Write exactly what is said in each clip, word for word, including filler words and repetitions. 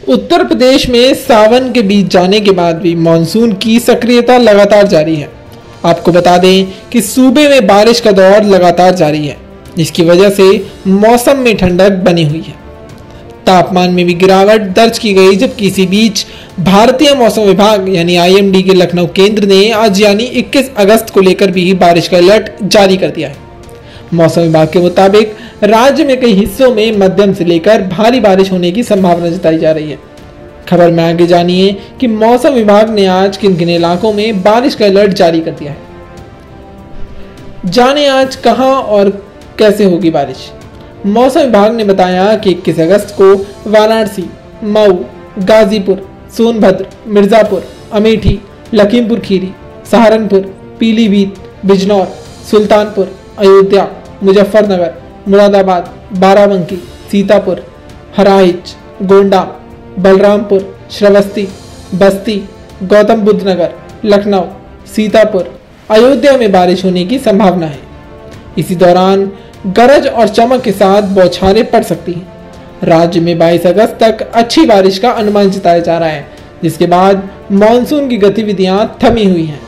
उत्तर प्रदेश में सावन के बीच जाने के बाद भी मानसून की सक्रियता लगातार जारी है। आपको बता दें कि सूबे में बारिश का दौर लगातार जारी है, जिसकी वजह से मौसम में ठंडक बनी हुई है। तापमान में भी गिरावट दर्ज की गई, जबकि इसी बीच भारतीय मौसम विभाग यानी आई एम डी के लखनऊ केंद्र ने आज यानी इक्कीस अगस्त को लेकर भी बारिश का अलर्ट जारी कर दिया है। मौसम विभाग के मुताबिक राज्य में कई हिस्सों में मध्यम से लेकर भारी बारिश होने की संभावना जताई जा रही है। खबर में आगे जानिए कि मौसम विभाग ने आज किन किन इलाकों में बारिश का अलर्ट जारी कर दिया है। जाने आज कहां और कैसे होगी बारिश। मौसम विभाग ने बताया कि इक्कीस अगस्त को वाराणसी, मऊ, गाजीपुर, सोनभद्र, मिर्जापुर, अमेठी, लखीमपुर खीरी, सहारनपुर, पीलीभीत, बिजनौर, सुल्तानपुर, अयोध्या, मुजफ्फरनगर, मुरादाबाद, बाराबंकी, सीतापुर, हराइच, गोंडा, बलरामपुर, श्रावस्ती, बस्ती, गौतम बुद्ध नगर, लखनऊ, सीतापुर, अयोध्या में बारिश होने की संभावना है। इसी दौरान गरज और चमक के साथ बौछारें पड़ सकती हैं। राज्य में बाईस अगस्त तक अच्छी बारिश का अनुमान जताया जा रहा है, जिसके बाद मानसून की गतिविधियां थमी हुई हैं।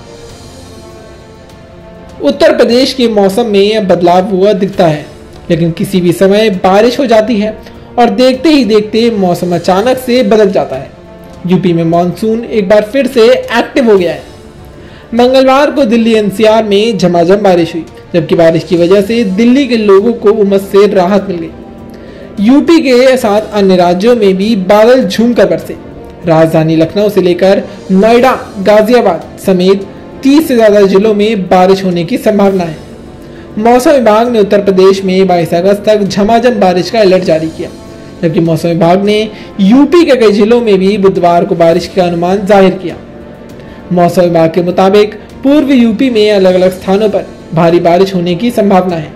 उत्तर प्रदेश के मौसम में अब बदलाव हुआ दिखता है, लेकिन किसी भी समय बारिश हो जाती है और देखते ही देखते मौसम अचानक से बदल जाता है। यूपी में मानसून एक बार फिर से एक्टिव हो गया है। मंगलवार को दिल्ली एन सी आर में झमाझम बारिश हुई, जबकि बारिश की वजह से दिल्ली के लोगों को उमस से राहत मिल गई। यूपी के साथ अन्य राज्यों में भी बादल झूमकर बरसे। राजधानी लखनऊ से लेकर नोएडा, गाजियाबाद समेत तीस से ज्यादा जिलों में बारिश होने की संभावना है। मौसम विभाग ने उत्तर प्रदेश में बाईस अगस्त तक झमाझम बारिश का अलर्ट जारी किया, जबकि मौसम विभाग ने यूपी के कई जिलों में भी बुधवार को बारिश का अनुमान जाहिर किया। मौसम विभाग के मुताबिक पूर्व यूपी में अलग अलग स्थानों पर भारी बारिश होने की संभावना है।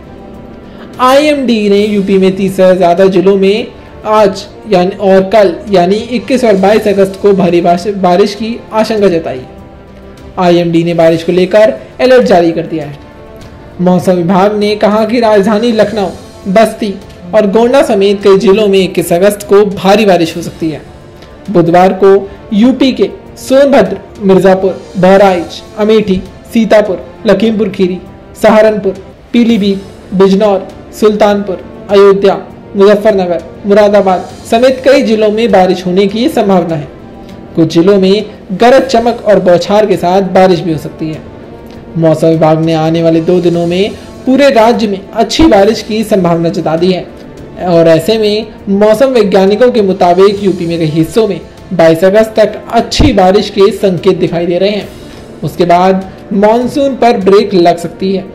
आई एम डी ने यूपी में तीस से ज्यादा जिलों में आज यानी और कल यानी इक्कीस और बाईस अगस्त को भारी बारिश की आशंका जताई है। आई एम डी ने बारिश को लेकर अलर्ट जारी कर दिया है। मौसम विभाग ने कहा कि राजधानी लखनऊ, बस्ती और गोंडा समेत कई जिलों में इक्कीस अगस्त को भारी बारिश हो सकती है। बुधवार को यूपी के सोनभद्र, मिर्जापुर, बहराइच, अमेठी, सीतापुर, लखीमपुर खीरी, सहारनपुर, पीलीभीत, बिजनौर, सुल्तानपुर, अयोध्या, मुजफ्फरनगर, मुरादाबाद समेत कई जिलों में बारिश होने की संभावना है। कुछ जिलों में गरज चमक और बौछार के साथ बारिश भी हो सकती है। मौसम विभाग ने आने वाले दो दिनों में पूरे राज्य में अच्छी बारिश की संभावना जता दी है और ऐसे में मौसम वैज्ञानिकों के मुताबिक यूपी में कई हिस्सों में बाईस अगस्त तक अच्छी बारिश के संकेत दिखाई दे रहे हैं। उसके बाद मानसून पर ब्रेक लग सकती है।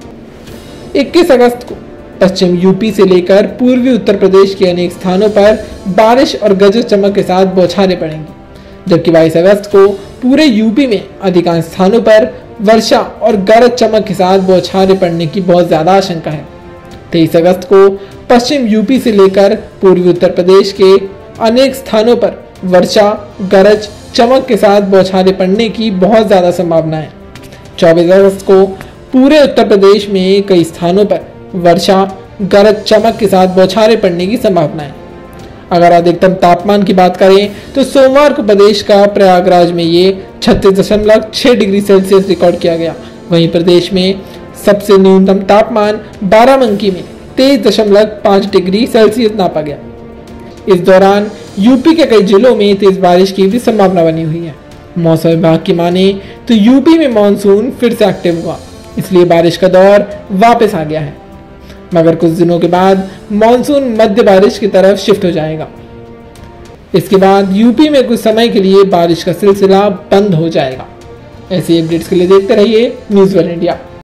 इक्कीस अगस्त को पश्चिम यूपी से लेकर पूर्वी उत्तर प्रदेश के अनेक स्थानों पर बारिश और गरज चमक के साथ बौछारें पड़ेंगी, जबकि बाईस अगस्त को पूरे यूपी में अधिकांश स्थानों पर वर्षा और गरज चमक के साथ बौछारें पड़ने की बहुत ज्यादा आशंका है। तेईस अगस्त को पश्चिम यूपी से लेकर पूर्वी उत्तर प्रदेश के अनेक स्थानों पर वर्षा, गरज चमक के साथ बौछारें पड़ने की बहुत ज्यादा संभावना है। चौबीस अगस्त को पूरे उत्तर प्रदेश में कई स्थानों पर वर्षा, गरज चमक के साथ बौछारें पड़ने की संभावना है। अगर अधिकतम तापमान की बात करें तो सोमवार को प्रदेश का प्रयागराज में ये छत्तीस दशमलव छह डिग्री सेल्सियस रिकॉर्ड किया गया। वहीं प्रदेश में सबसे न्यूनतम तापमान बाराबंकी में तेईस दशमलव पाँच डिग्री सेल्सियस नापा गया। इस दौरान यूपी के कई जिलों में तेज बारिश की भी संभावना बनी हुई है। मौसम विभाग की माने तो यूपी में मानसून फिर से एक्टिव हुआ, इसलिए बारिश का दौर वापस आ गया है, मगर कुछ दिनों के बाद मानसून मध्य बारिश की तरफ शिफ्ट हो जाएगा। इसके बाद यूपी में कुछ समय के लिए बारिश का सिलसिला बंद हो जाएगा। ऐसी अपडेट्स के लिए देखते रहिए न्यूज़ वन इंडिया।